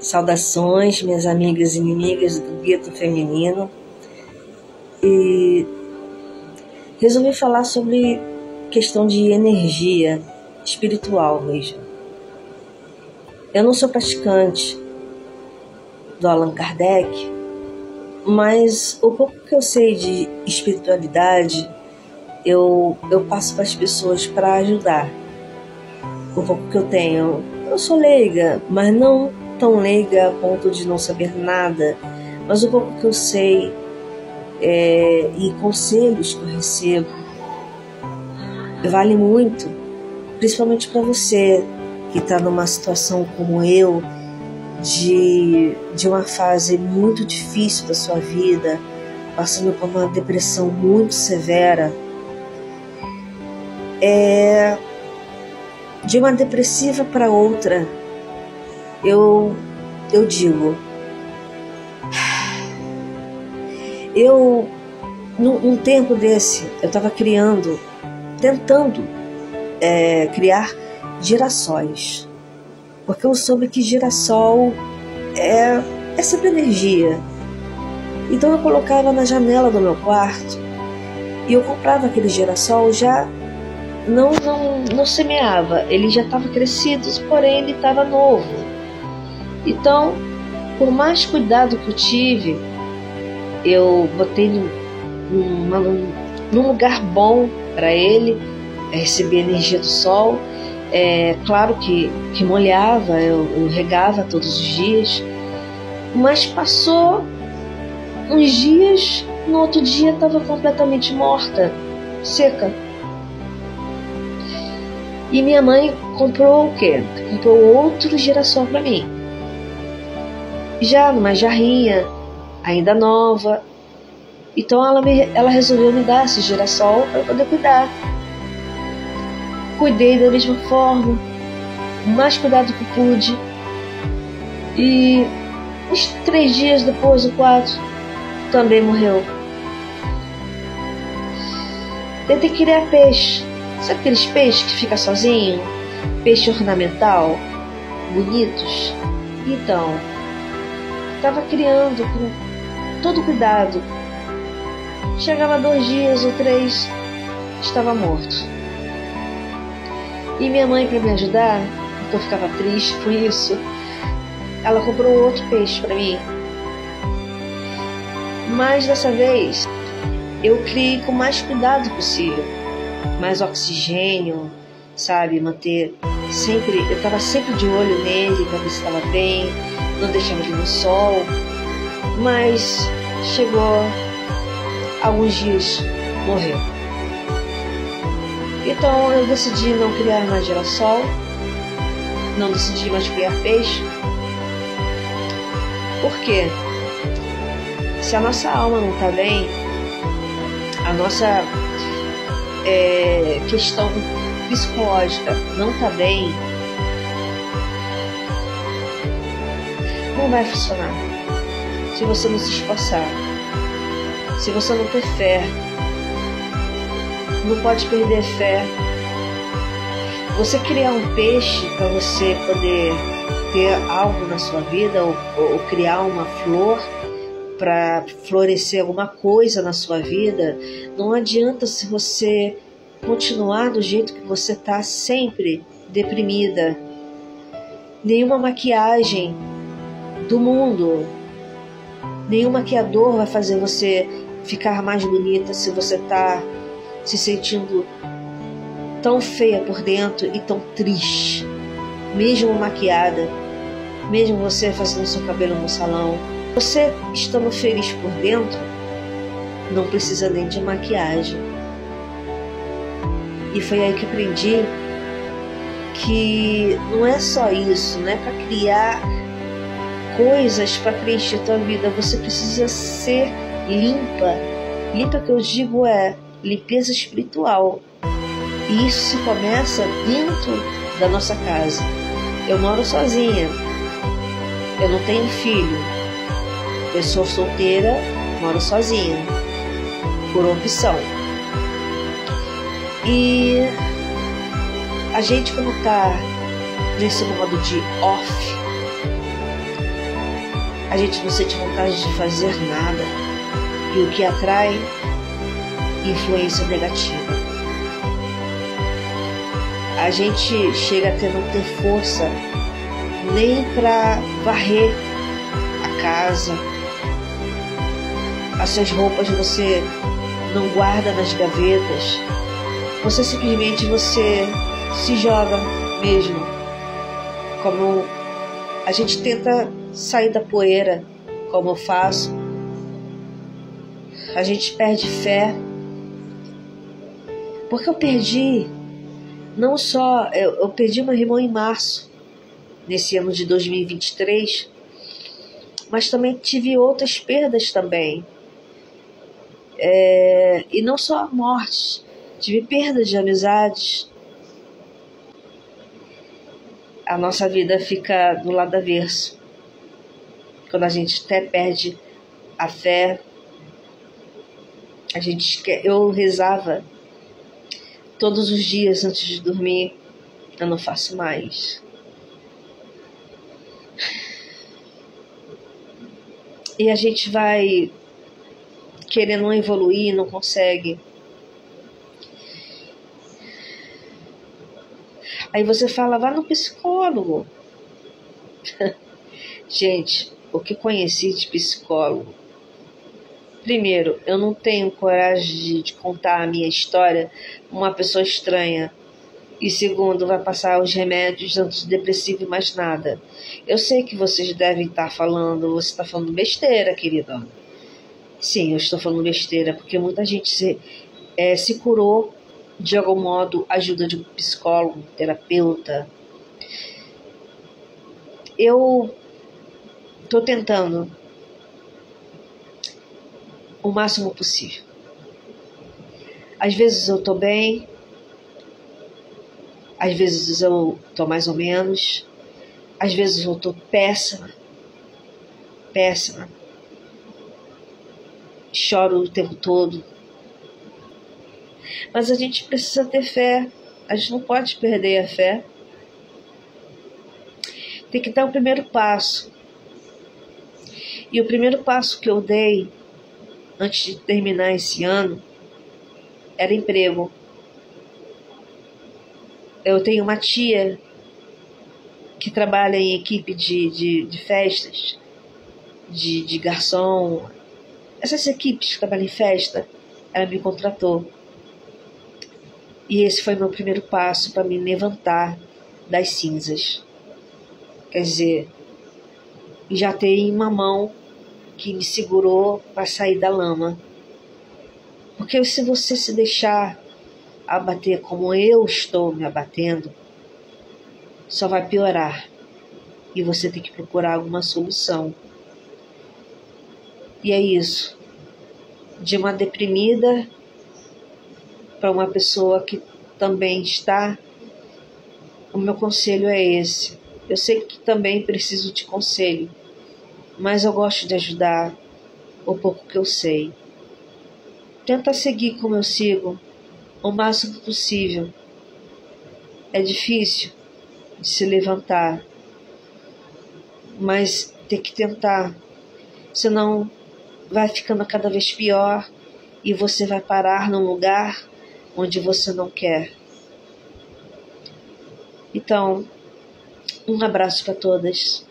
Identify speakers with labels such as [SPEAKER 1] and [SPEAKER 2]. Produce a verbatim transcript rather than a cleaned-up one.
[SPEAKER 1] Saudações, minhas amigas e inimigas do gueto feminino. E resolvi falar sobre questão de energia espiritual mesmo. Eu não sou praticante do Allan Kardec, mas o pouco que eu sei de espiritualidade, eu, eu passo para as pessoas para ajudar. O pouco que eu tenho, eu sou leiga, mas não tão leiga a ponto de não saber nada, mas o pouco que eu sei é, e conselhos que eu recebo vale muito, principalmente para você que está numa situação como eu, de, de uma fase muito difícil da sua vida, passando por uma depressão muito severa, é, de uma depressiva para outra. Eu, eu digo, eu, num, num tempo desse, eu estava criando, tentando é, criar girassóis, porque eu soube que girassol é, é sempre energia. Então eu colocava na janela do meu quarto e eu comprava aquele girassol, já não, não, não semeava, ele já estava crescido, porém ele estava novo. Então, por mais cuidado que eu tive, eu botei num, num, num lugar bom para ele receber energia do sol. É claro que, que molhava, eu, eu regava todos os dias, mas passou uns dias, no outro dia estava completamente morta, seca. E minha mãe comprou o quê? Comprou outro girassol para mim, já numa jarrinha, ainda nova. Então ela, me, ela resolveu me dar esse girassol para eu poder cuidar. Cuidei da mesma forma, o mais cuidado que pude. E uns três dias depois, ou quatro, também morreu. Tentei criar peixe. Sabe aqueles peixes que ficam sozinhos? Peixe ornamental, bonitos? Então, estava criando com todo cuidado. Chegava dois dias ou três, estava morto. E minha mãe, para me ajudar, porque eu ficava triste por isso, ela comprou outro peixe para mim. Mas dessa vez eu criei com mais cuidado possível, mais oxigênio, sabe, manter sempre, eu estava sempre de olho nele para ver se estava bem, não deixava ele no sol. Mas chegou alguns dias, morreu. Então eu decidi não criar mais girassol, não decidi mais criar peixe. Por quê? Se a nossa alma não está bem, a nossa é, questão psicológica não está bem, não vai funcionar. Se você não se esforçar, se você não ter fé, não pode perder fé. Você criar um peixe para você poder ter algo na sua vida, ou, ou criar uma flor para florescer alguma coisa na sua vida, não adianta se você continuar do jeito que você está, sempre deprimida. Nenhuma maquiagem do mundo, nenhum maquiador vai fazer você ficar mais bonita se você está se sentindo tão feia por dentro e tão triste. Mesmo maquiada, mesmo você fazendo seu cabelo no salão, você estando feliz por dentro, não precisa nem de maquiagem. E foi aí que aprendi que não é só isso, não é para criar coisas para preencher tua vida, você precisa ser limpa. Limpa que eu digo é limpeza espiritual. E isso se começa dentro da nossa casa. Eu moro sozinha, eu não tenho filho, eu sou solteira, moro sozinha, por opção. E a gente, quando está nesse modo de off, a gente não sente vontade de fazer nada, e o que atrai influência negativa. A gente chega até não ter força nem para varrer a casa. As suas roupas você não guarda nas gavetas. Você simplesmente você se joga mesmo. Como a gente tenta sair da poeira, como eu faço. A gente perde fé. Porque eu perdi, não só, eu, eu perdi meu irmão em março, nesse ano de dois mil e vinte e três, mas também tive outras perdas também. É, e não só mortes, tive perdas de amizades. A nossa vida fica do lado avesso. Quando a gente até perde a fé, a gente quer, eu rezava todos os dias antes de dormir. Eu não faço mais. E a gente vai querendo evoluir, não consegue. Aí você fala, vá no psicólogo. Gente, o que conheci de psicólogo? Primeiro, eu não tenho coragem de, de contar a minha história a uma pessoa estranha. E segundo, vai passar os remédios antidepressivos e mais nada. Eu sei que vocês devem estar falando, você está falando besteira, querida. Sim, eu estou falando besteira, porque muita gente se, é, se curou de algum modo, ajuda de um psicólogo, terapeuta. Eu estou tentando o máximo possível. Às vezes eu estou bem, às vezes eu estou mais ou menos, às vezes eu estou péssima, péssima. Choro o tempo todo. Mas a gente precisa ter fé. A gente não pode perder a fé. Tem que dar o primeiro passo. E o primeiro passo que eu dei antes de terminar esse ano era emprego. Eu tenho uma tia que trabalha em equipe de, de, de festas, de, de garçom. Essas equipes que trabalham em festa, ela me contratou. E esse foi meu primeiro passo para me levantar das cinzas. Quer dizer, já tem uma mão que me segurou para sair da lama. Porque se você se deixar abater como eu estou me abatendo, só vai piorar. E você tem que procurar alguma solução. E é isso. De uma deprimida para uma pessoa que também está, o meu conselho é esse. Eu sei que também preciso de conselho, mas eu gosto de ajudar o pouco que eu sei. Tenta seguir como eu sigo, o máximo possível. É difícil de se levantar, mas tem que tentar, senão vai ficando cada vez pior e você vai parar num lugar onde você não quer. Então, um abraço para todas.